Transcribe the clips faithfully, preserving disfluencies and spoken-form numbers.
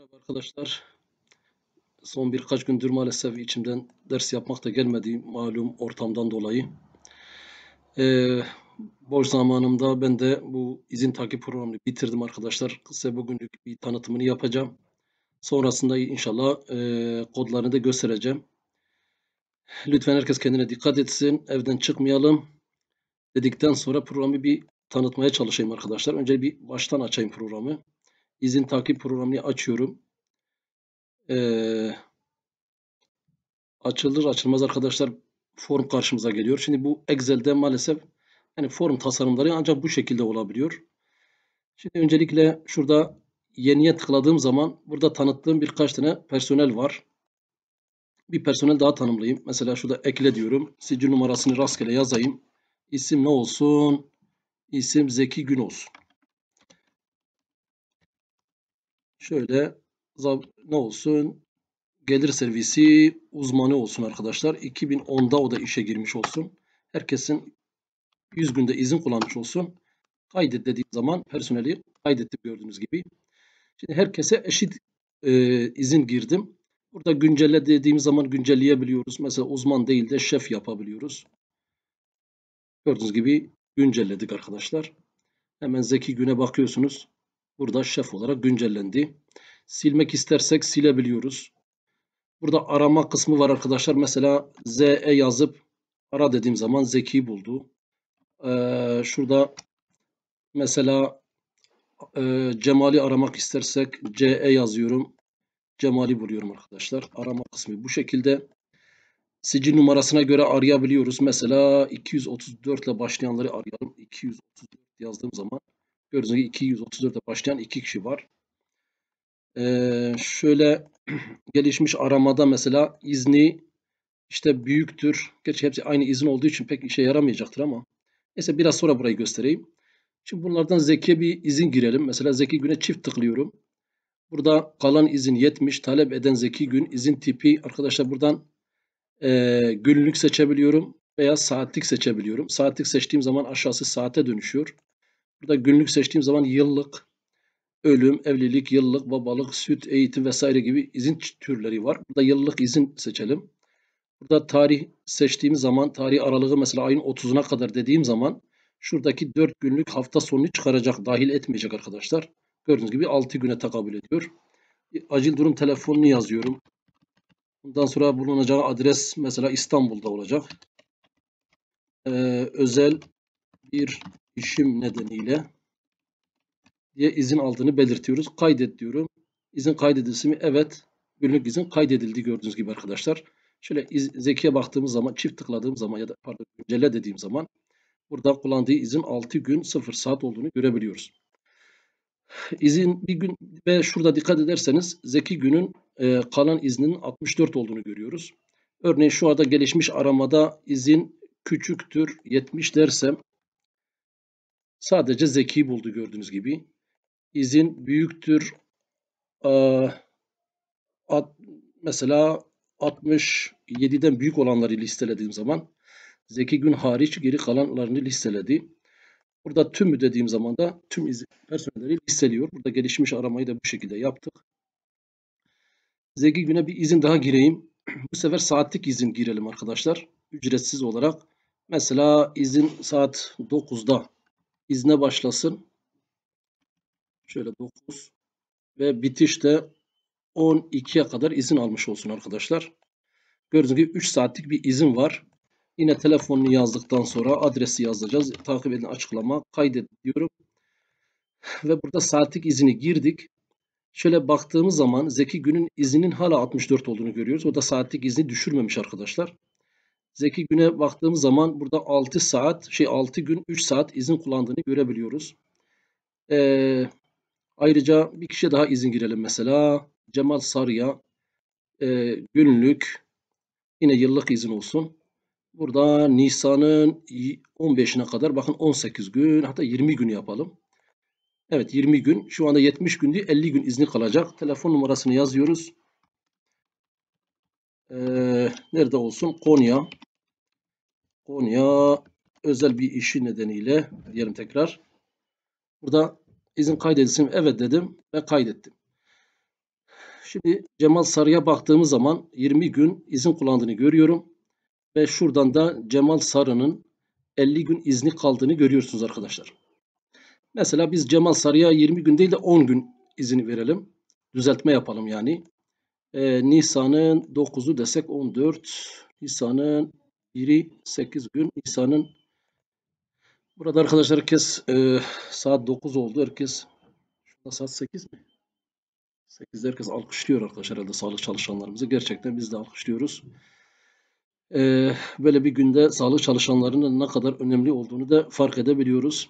Merhaba arkadaşlar. Son birkaç gündür maalesef içimden ders yapmak da gelmedi malum ortamdan dolayı. Ee, boş zamanımda ben de bu izin takip programını bitirdim arkadaşlar. Size bugünlük bir tanıtımını yapacağım. Sonrasında inşallah e, kodlarını da göstereceğim. Lütfen herkes kendine dikkat etsin. Evden çıkmayalım dedikten sonra programı bir tanıtmaya çalışayım arkadaşlar. Önce bir baştan açayım programı. İzin takip programını açıyorum. Ee, Açılır açılmaz arkadaşlar form karşımıza geliyor. Şimdi bu Excel'de maalesef yani form tasarımları ancak bu şekilde olabiliyor. Şimdi öncelikle şurada yeniye tıkladığım zaman burada tanıttığım birkaç tane personel var. Bir personel daha tanımlayayım. Mesela şurada ekle diyorum. Sicil numarasını rastgele yazayım. İsim ne olsun? İsim Zeki Gün olsun. Şöyle ne olsun? Gelir servisi uzmanı olsun arkadaşlar. iki bin onda o da işe girmiş olsun. Herkesin yüz günde izin kullanmış olsun. Kaydet dediğim zaman personeli kaydettim gördüğünüz gibi. Şimdi herkese eşit e, izin girdim. Burada güncelle dediğim zaman güncelleyebiliyoruz. Mesela uzman değil de şef yapabiliyoruz. Gördüğünüz gibi güncelledik arkadaşlar. Hemen Zeki Gün'e bakıyorsunuz. Burada şef olarak güncellendi. Silmek istersek silebiliyoruz. Burada arama kısmı var arkadaşlar. Mesela Z E yazıp ara dediğim zaman Zeki buldu. Ee, şurada mesela e, Cemal'i aramak istersek C E yazıyorum. Cemal'i buluyorum arkadaşlar. Arama kısmı bu şekilde. Sicil numarasına göre arayabiliyoruz. Mesela iki yüz otuz dört ile başlayanları arayalım. iki yüz otuz dört yazdığım zaman gördüğünüz gibi iki yüz otuz dört ile başlayan iki kişi var. Ee, şöyle gelişmiş aramada mesela izni işte büyüktür. Gerçi hepsi aynı izin olduğu için pek işe yaramayacaktır ama. Neyse biraz sonra burayı göstereyim. Şimdi bunlardan Zeki'ye bir izin girelim. Mesela Zeki Gün'e çift tıklıyorum. Burada kalan izin yetmiş. Talep eden Zeki Gün izin tipi. Arkadaşlar buradan e, günlük seçebiliyorum veya saatlik seçebiliyorum. Saatlik seçtiğim zaman aşağısı saate dönüşüyor. Burada günlük seçtiğim zaman yıllık, ölüm, evlilik, yıllık, babalık, süt, eğitim vesaire gibi izin türleri var. Burada yıllık izin seçelim. Burada tarih seçtiğim zaman tarih aralığı mesela ayın otuzuna kadar dediğim zaman şuradaki dört günlük hafta sonunu çıkaracak, dahil etmeyecek arkadaşlar. Gördüğünüz gibi altı güne tekabül ediyor. Acil durum telefonunu yazıyorum. Bundan sonra bulunacağı adres mesela İstanbul'da olacak. Ee, özel bir işim nedeniyle diye izin aldığını belirtiyoruz. Kaydet diyorum. İzin kaydedilsin mi? Evet. Günlük izin kaydedildi gördüğünüz gibi arkadaşlar. Şöyle Zeki'ye baktığımız zaman çift tıkladığım zaman ya da pardon güncelle dediğim zaman burada kullandığı izin altı gün sıfır saat olduğunu görebiliyoruz. İzin bir gün ve şurada dikkat ederseniz Zeki Gün'ün e, kalan izninin altmış dört olduğunu görüyoruz. Örneğin şu anda gelişmiş aramada izin küçüktür yetmiş dersem sadece Zeki'yi buldu gördüğünüz gibi. İzin büyüktür e, at, mesela altmış yediden büyük olanları listelediğim zaman Zeki Gün hariç geri kalanlarını listeledi. Burada tümü dediğim zaman da tüm izin personelleri listeliyor. Burada gelişmiş aramayı da bu şekilde yaptık. Zeki Gün'e bir izin daha gireyim. Bu sefer saatlik izin girelim arkadaşlar. Ücretsiz olarak. Mesela izin saat dokuzda izne başlasın. Şöyle dokuz ve bitişte on ikiye kadar izin almış olsun arkadaşlar. Gördüğünüz gibi üç saatlik bir izin var. Yine telefonunu yazdıktan sonra adresi yazacağız. Takip edin açıklama. Kaydet diyorum. Ve burada saatlik izini girdik. Şöyle baktığımız zaman Zeki Gün'ün izinin hala altmış dört olduğunu görüyoruz. O da saatlik izni düşürmemiş arkadaşlar. Zeki Gün'e baktığımız zaman burada altı saat, şey altı gün üç saat izin kullandığını görebiliyoruz. Ee, ayrıca bir kişiye daha izin girelim mesela. Cemal Sarı'ya e, günlük yine yıllık izin olsun. Burada Nisan'ın on beşine kadar bakın on sekiz gün hatta yirmi gün yapalım. Evet yirmi gün. Şu anda yetmiş gün değil elli gün izni kalacak. Telefon numarasını yazıyoruz. Ee, nerede olsun? Konya. Konya özel bir işi nedeniyle diyelim tekrar. Burada izin kaydedilsin. Evet dedim ve kaydettim. Şimdi Cemal Sarı'ya baktığımız zaman yirmi gün izin kullandığını görüyorum. Ve şuradan da Cemal Sarı'nın elli gün izni kaldığını görüyorsunuz arkadaşlar. Mesela biz Cemal Sarı'ya yirmi gün değil de on gün izin verelim. Düzeltme yapalım yani. Ee, Nisan'ın dokuzu desek on dört. Nisan'ın biri sekiz gün. Nisan'ın burada arkadaşlar herkes e, saat dokuz oldu. Herkes şurada saat sekiz mi? sekizde herkes alkışlıyor arkadaşlar herhalde sağlık çalışanlarımızı. Gerçekten biz de alkışlıyoruz. Ee, böyle bir günde sağlık çalışanlarının ne kadar önemli olduğunu da fark edebiliyoruz.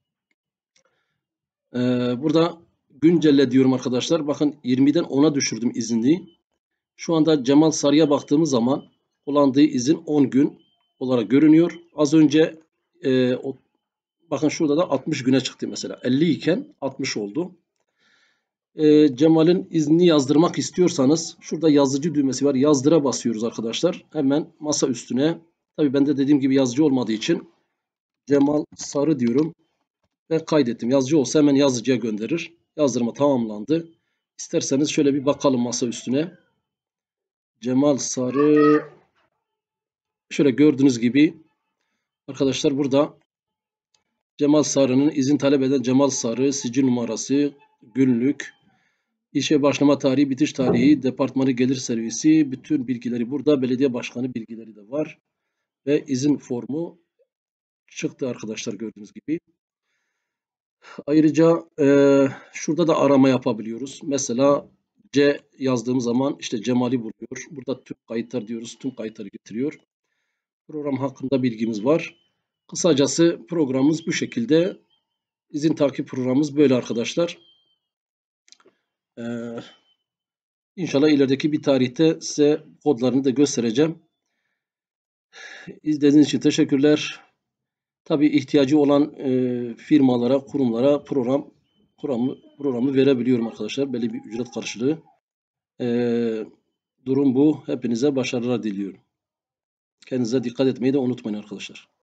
Ee, burada güncelle diyorum arkadaşlar. Bakın yirmiden ona düşürdüm izinliği. Şu anda Cemal Sarı'ya baktığımız zaman kullandığı izin on gün olarak görünüyor. Az önce e, o, bakın şurada da altmış güne çıktı mesela. elli iken altmış oldu. E, Cemal'in iznini yazdırmak istiyorsanız şurada yazıcı düğmesi var. Yazdıra basıyoruz arkadaşlar. Hemen masa üstüne. Tabii bende dediğim gibi yazıcı olmadığı için Cemal Sarı diyorum ve kaydettim. Yazıcı olsa hemen yazıcıya gönderir. Yazdırma tamamlandı. İsterseniz şöyle bir bakalım masa üstüne. Cemal Sarı, şöyle gördüğünüz gibi arkadaşlar burada Cemal Sarı'nın izin talep eden Cemal Sarı, sicil numarası, günlük, işe başlama tarihi, bitiş tarihi, departmanı gelir servisi, bütün bilgileri burada. Belediye başkanı bilgileri de var. Ve izin formu çıktı arkadaşlar gördüğünüz gibi. Ayrıca e, şurada da arama yapabiliyoruz. Mesela C yazdığım zaman işte Cemal'i buluyor. Burada tüm kayıtlar diyoruz. Tüm kayıtları getiriyor. Program hakkında bilgimiz var. Kısacası programımız bu şekilde. İzin takip programımız böyle arkadaşlar. Ee, İnşallah ilerideki bir tarihte size kodlarını da göstereceğim. İzlediğiniz için teşekkürler. Tabii ihtiyacı olan e, firmalara, kurumlara program programı, programı verebiliyorum arkadaşlar. Belli bir ücret karşılığı. Ee, durum bu. Hepinize başarılar diliyorum. Kendinize dikkat etmeyi de unutmayın arkadaşlar.